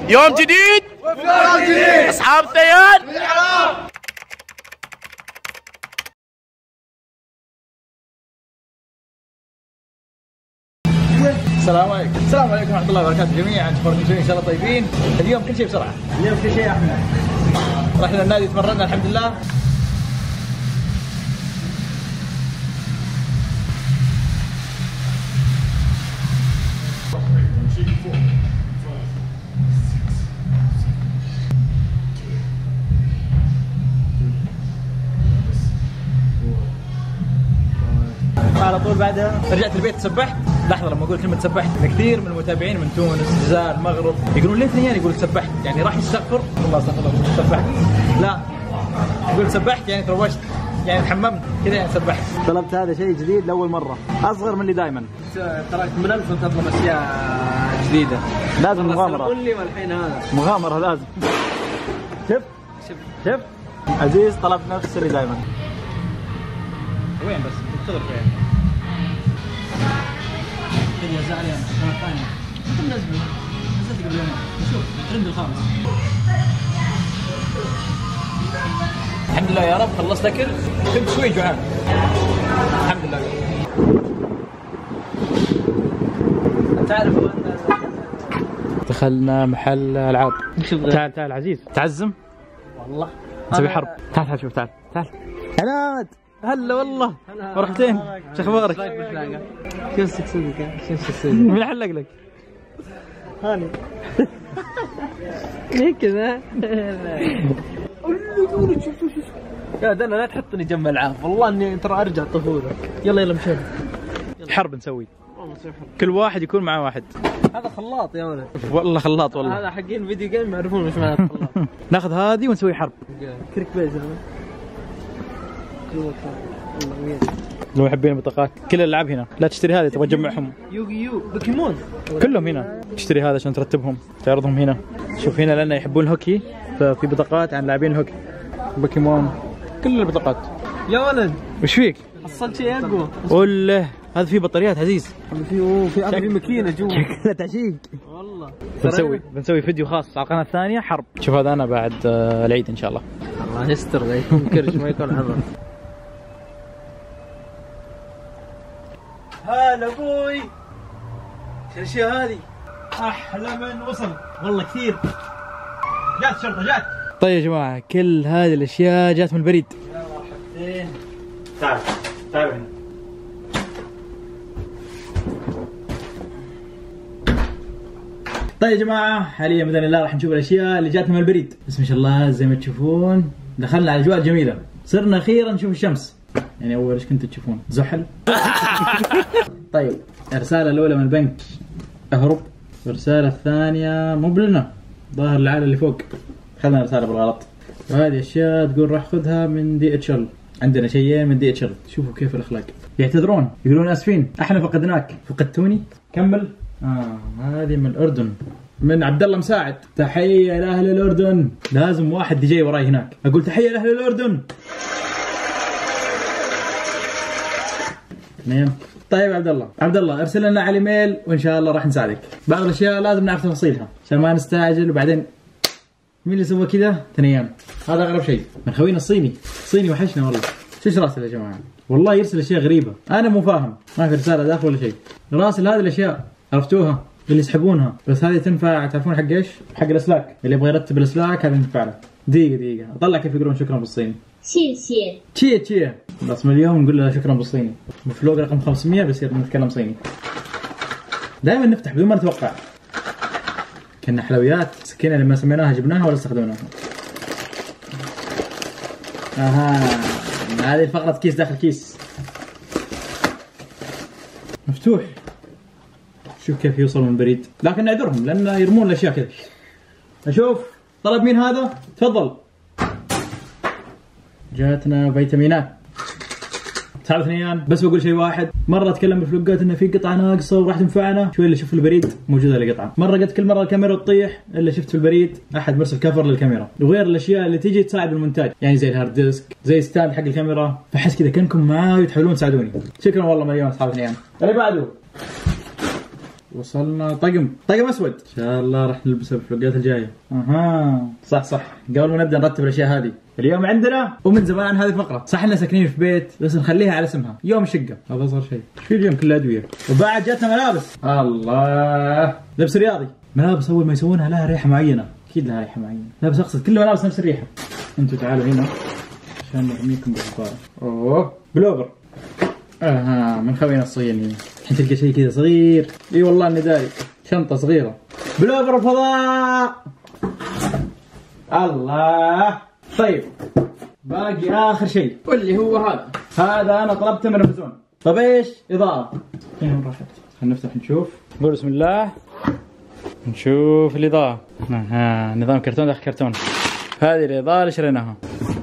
يوم جديد وفلوس جديد. أصحاب الثيان. السلام عليكم. السلام عليكم ورحمة الله وبركاته جميعا. تخرجون ان شاء الله طيبين. اليوم كل شيء بسرعة. اليوم كل شيء احنا رحنا النادي تمرنا الحمد لله. على طول بعدها رجعت البيت تسبحت. لحظه لما اقول كلمه سبحت كثير من المتابعين من تونس الجزائر المغرب يقولون ليه ثنيان يقول سبحت يعني راح يستغفر والله استغفر الله سبحت لا يقول سبحت يعني تروشت يعني تحممت كذا يعني سبحت. طلبت هذا شيء جديد لاول مره اصغر من اللي دايما تراك من 1000 تطلب اشياء جديده لازم مغامره. قول لي والحين هذا مغامره لازم. شوف عزيز طلب نفس اللي دائما. وين بس انتظر فين كذا يا زعلان مرة ثانية انت نزلت قبل يومين نشوف الترند الخامس. الحمد لله يا رب خلصت اكل كنت شوي جوعان الحمد لله. تعرف دخلنا محل العاب. تعال عزيز تعزم والله نسوي حرب. تعال شوف تعال عناد هلا والله مرحبتين شو اخبارك؟ كيف تسوي مين حلق لك؟ هاني ليه كذا؟ يا دنا لا تحطني جنب العاب والله اني ترى ارجع طفوله. يلا مشينا حرب نسوي كل واحد يكون معه واحد. هذا خلاط يا ولد والله خلاط والله. هذا حقين فيديو جيم يعرفون ايش معنى خلاط. ناخذ هذه ونسوي حرب. كريك بيز لو محبين البطاقات كل الالعاب هنا لا تشتري هذه تبغى تجمعهم. يو بوكيمون كلهم هنا تشتري هذا عشان ترتبهم تعرضهم هنا. شوف هنا لأنه يحبون الهوكي ففي بطاقات عن لاعبين الهوكي بوكيمون كل البطاقات. يا ولد وش فيك؟ حصلت شيء اقوى. قول له هذا فيه بطاريات عزيز. في ماكينه جوا شكله تعشيق والله. بنسوي فيديو خاص على القناه الثانيه حرب. شوف هذا انا بعد العيد ان شاء الله. الله يستر يكون كرش ما يكون عمر. هلا ابوي ايش الاشياء هذه؟ احلى من وصل والله كثير. جات شرطه جات. طيب يا جماعه كل هذه الاشياء جات من البريد. يا مرحبتين. تعال هنا. طيب يا جماعه حاليا باذن الله راح نشوف الاشياء اللي جاتنا من البريد. بس ما شاء الله زي ما تشوفون دخلنا على اجواء جميله. صرنا اخيرا نشوف الشمس. يعني اول ايش كنتوا تشوفون؟ زحل. طيب الرساله الاولى من البنك اهرب. والرساله الثانيه مو بلنا ظاهر العائله اللي فوق اخذنا رساله بالغلط. وهذه اشياء تقول راح خذها من DHL. عندنا شيئين من DHL. شوفوا كيف الاخلاق. يعتذرون يقولون اسفين احنا فقدناك. فقدتوني. كمل. هذه من الاردن من عبد الله مساعد. تحيه لاهل الاردن. لازم واحد يجي وراي هناك اقول تحيه لاهل الاردن. طيب عبد الله ارسل لنا على الايميل وان شاء الله راح نساعدك. بعض الاشياء لازم نعرف تفاصيلها عشان ما نستعجل وبعدين مين اللي سوى كذا؟ ثنيان. هذا اغرب شيء من خوينا الصيني وحشنا والله. شو راسل يا جماعه؟ والله يرسل اشياء غريبه انا مو فاهم. ما في رساله داخل ولا شيء. راسل هذه الاشياء عرفتوها اللي يسحبونها بس هذه تنفع. تعرفون حق ايش؟ حق الاسلاك. اللي يبغى يرتب الاسلاك هذه تنفع له. دقيقه اطلع كيف يقولون شكرا بالصيني. تشي بس من اليوم نقول له شكرا بالصيني. بفلوق رقم 500 بيصير نتكلم صيني. دائما نفتح بدون ما نتوقع. كنا حلويات. سكينه لما سميناها جبناها ولا استخدمناها. هذه فقرة كيس داخل كيس مفتوح. شوف كيف يوصل من البريد. لكن نعذرهم لان يرمون الاشياء كذا. اشوف طلب مين هذا؟ تفضل. جاتنا فيتامينات. تعرف ثنيان بس بقول شيء واحد. مره اتكلم بالفلوقات انه في قطعه ناقصه وراح تنفعنا. شوي اللي شوف في البريد موجوده القطعه. مره قلت كل مره الكاميرا تطيح الا شفت في البريد احد مرسل كفر للكاميرا. وغير الاشياء اللي تيجي تساعد بالمونتاج يعني زي الهارد ديسك زي ستاند حق الكاميرا. فحس كذا كانكم معاي وتحاولون تساعدوني. شكرا والله مليون اصحاب ثنيان. اللي بعده وصلنا طقم اسود ان شاء الله راح نلبسه بالفلوقات الجايه. اها صح قبل ما نبدا نرتب الاشياء هذه، اليوم عندنا ومن زمان عن هذه الفقره، صح احنا ساكنين في بيت بس نخليها على اسمها يوم الشقه، هذا صار شيء في اليوم كله ادويه. وبعد جاتنا ملابس، الله لبس رياضي. ملابس اول ما يسوونها لها ريحه معينه، اكيد لها ريحه معينه، لا بس اقصد كل ملابس نفس الريحه. انتوا تعالوا هنا عشان نرميكم بالفطار. اوه بلوفر، من خوينا الصيني. الحين تلقى شيء كذا صغير، اي والله اني داري، شنطه صغيره بلوفر الفضاء. الله طيب باقي اخر شيء واللي هو هذا انا طلبته من امازون. طب ايش؟ اضاءه. فين راحت؟ خلينا نفتح نشوف. نقول بسم الله نشوف الاضاءه. نظام كرتون داخل كرتون. هذه الاضاءه اللي شريناها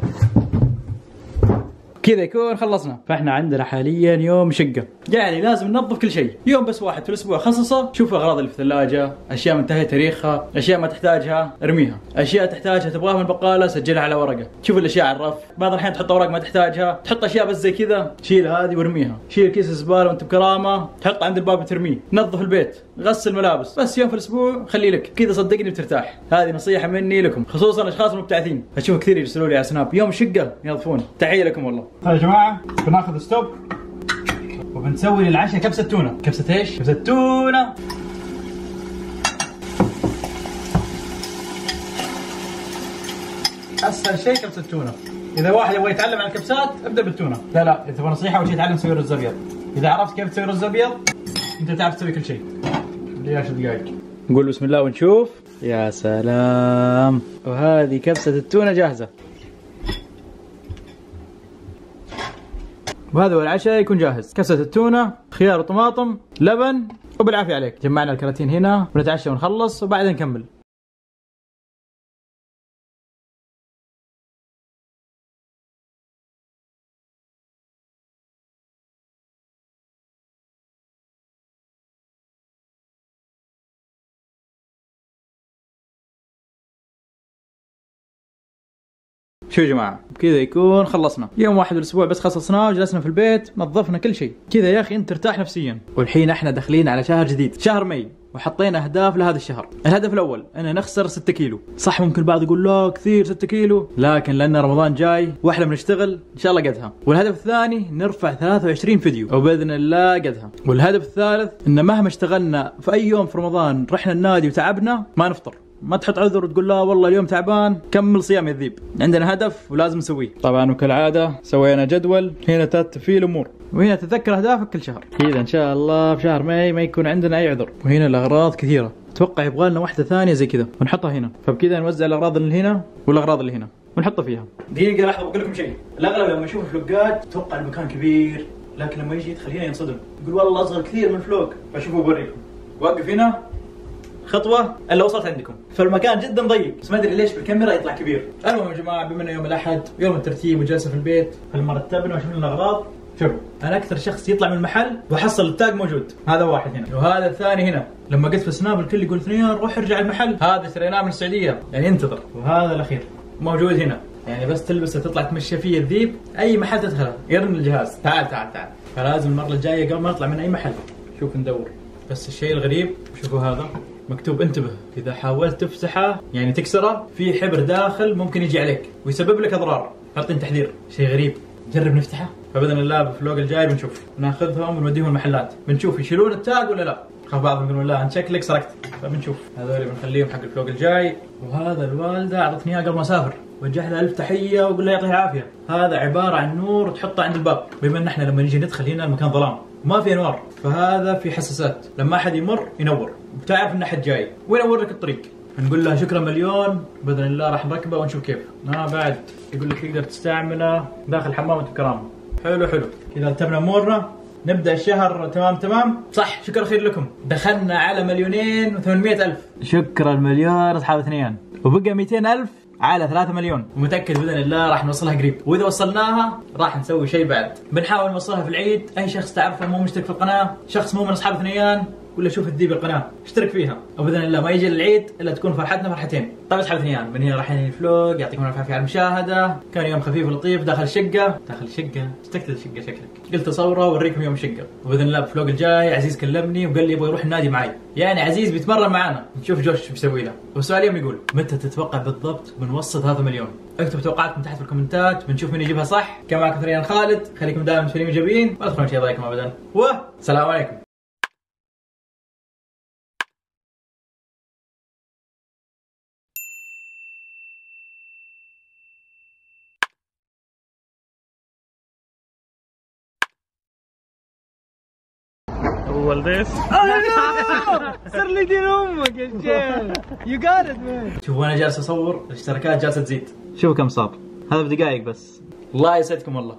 كذا يكون خلصنا. فاحنا عندنا حاليا يوم شقه، يعني لازم ننظف كل شيء. يوم بس واحد في الاسبوع خصصه، شوف الاغراض اللي في الثلاجه، اشياء منتهيه تاريخها، اشياء ما تحتاجها ارميها، اشياء تحتاجها تبغاها من البقاله سجلها على ورقه. شوف الاشياء على الرف، بعض الأحيان تحط اوراق ما تحتاجها، تحط اشياء بس زي كذا، شيل هذه وارميها. شيل كيس الزباله وانت بكرامه تحط عند الباب ترميه. نظف البيت، غسل ملابس، بس يوم في الاسبوع خلي لك كذا، صدقني بترتاح. هذه نصيحه مني لكم، خصوصا الاشخاص المبتعثين. اشوف كثير يرسلوا لي على سناب يوم شقه ينظفون. تحيه لكم والله. يا جماعه بناخذ ستوب وبنسوي للعشاء كبسه تونه. كبسه ايش؟ كبسه تونه. اسهل شيء كبسه التونه. اذا واحد يبغى يتعلم عن الكبسات ابدا بالتونه. لا اذا تبغى نصيحه اول شيء تعلم تسوي رز ابيض. اذا عرفت كيف تسوي رز ابيض انت تعرف تسوي كل شيء. لي 10 دقائق. نقول بسم الله ونشوف. يا سلام، وهذه كبسه التونه جاهزه. وهذا هو العشاء يكون جاهز. كبسة التونة، خيار وطماطم، لبن، وبالعافية عليك. جمعنا الكراتين هنا ونتعشى ونخلص وبعدين نكمل. شو يا جماعة كذا يكون خلصنا. يوم واحد بالاسبوع بس خصصناه وجلسنا في البيت نظفنا كل شيء كذا. يا اخي انت ترتاح نفسيا. والحين احنا داخلين على شهر جديد، شهر ماي، وحطينا اهداف لهذا الشهر. الهدف الاول ان نخسر 6 كيلو. صح ممكن البعض يقول لا كثير 6 كيلو، لكن لان رمضان جاي واحنا بنشتغل ان شاء الله قدها. والهدف الثاني نرفع 23 فيديو وباذن الله قدها. والهدف الثالث ان مهما اشتغلنا في اي يوم في رمضان رحنا النادي وتعبنا ما نفطر. ما تحط عذر وتقول لا والله اليوم تعبان، كمل صيام يا الذيب. عندنا هدف ولازم نسويه. طبعا وكالعاده سوينا جدول، هنا ترتب فيه الامور، وهنا تتذكر اهدافك كل شهر. كذا ان شاء الله في شهر ماي ما يكون عندنا اي عذر. وهنا الاغراض كثيره، اتوقع يبغى لنا واحده ثانيه زي كذا ونحطها هنا. فبكذا نوزع الاغراض اللي هنا والاغراض اللي هنا ونحطها فيها. دقيقه لحظه بقول لكم شيء. الاغلب لما يشوف الفلوقات اتوقع المكان كبير، لكن لما يجي يدخل هنا ينصدم، يقول والله اصغر كثير من الفلوق. فشوفوا بوريكم، وقف هنا خطوه الا وصلت عندكم. فالمكان جدا ضيق، بس ما ادري ليش بالكاميرا يطلع كبير. المهم يا جماعه بما انه يوم الاحد يوم الترتيب وجلسه في البيت، فلما رتبنا وشفنا الاغراض، شوفوا انا اكثر شخص يطلع من المحل وحصل التاج موجود. هذا واحد هنا وهذا الثاني هنا. لما قلت في سناب الكل يقول ثنيان روح ارجع المحل، هذا شريناه من السعوديه يعني انتظر. وهذا الاخير موجود هنا، يعني بس تلبسه تطلع تمشي فيه الذيب، اي محل تدخله يرن الجهاز تعال تعال تعال. فلازم المره الجايه قبل ما نطلع من اي محل شوف ندور. بس الشيء الغريب شوفوا هذا مكتوب انتبه اذا حاولت تفتحه يعني تكسره في حبر داخل ممكن يجي عليك ويسبب لك اضرار. حاطين تحذير، شيء غريب. نجرب نفتحه فباذن الله بالفلوق الجاي بنشوف، ناخذهم ونوديهم المحلات بنشوف يشيلون التاج ولا لا. خاف بعضهم يقولون لا انت شكلك سرقت، فبنشوف. هذول بنخليهم حق الفلوق الجاي. وهذا الوالده اعطتني اياه قبل ما اسافر، وجه لها الف تحيه وقول له يعطيه العافيه. هذا عباره عن نور تحطه عند الباب، بما ان احنا لما نيجي ندخل هنا المكان ظلام ما في انوار، فهذا في حساسات لما احد يمر ينور، بتعرف ان احد جاي وينور لك الطريق. نقول له شكرا مليون، باذن الله راح نركبه ونشوف كيف. بعد يقول لك تقدر تستعمله داخل حمامة بكرامه. حلو حلو كذا رتبنا امورنا. نبدا الشهر تمام. صح شكرا خير لكم. دخلنا على 2,800,000. شكرا مليون اصحاب اثنين، وبقى 200,000 على 3 مليون. ومتأكد بإذن الله راح نوصلها قريب، وإذا وصلناها راح نسوي شيء بعد. بنحاول نوصلها في العيد. أي شخص تعرفه مو مشترك في القناة، شخص مو من أصحاب ثنيان، ولا شوف الذيب القناه اشترك فيها، وباذن الله ما يجي العيد الا تكون فرحتنا فرحتين. طيب اصحاب ثنيان، من هنا راح ننهي الفلوق. يعطيكم العافيه على المشاهده. كان يوم خفيف ولطيف داخل الشقه. اشتقت الشقه شكلك. قلت اصوره واوريكم يوم الشقه، وباذن الله بالفلوق الجاي عزيز كلمني وقال لي يبغى يروح النادي معي. يعني عزيز بيتمرن معانا، نشوف جوش ايش بيسوي له. والسؤال اليوم يقول متى تتوقع بالضبط بنوصل 3 مليون؟ اكتبوا توقعاتكم تحت في الكومنتات بنشوف مين يجيبها صح. كان معكم ثنيان خالد، خليكم دائما متفائلين وايجابيين، ولا تخلون شيء يضايقكم ابدا. والسلام عليكم. اول ديس صار لي دين امك يا شيخ. يو جات ات مان. شوفوا انا جالس اصور الاشتراكات جالسه تزيد. شوفوا كم صار، هذا بدقائق بس. الله يسعدكم والله.